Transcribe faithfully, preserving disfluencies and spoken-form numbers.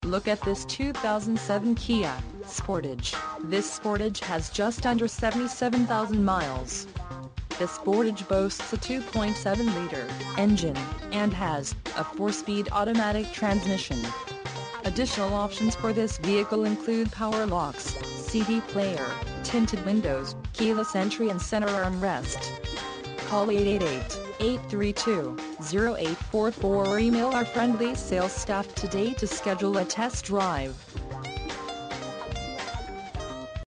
Look at this two thousand seven Kia Sportage. This Sportage has just under seventy-seven thousand miles. This Sportage boasts a two point seven liter engine, and has a four-speed automatic transmission. Additional options for this vehicle include power locks, C D player, tinted windows, keyless entry and center armrest. Call eight eight eight, eight three two, zero eight four four or email our friendly sales staff today to schedule a test drive.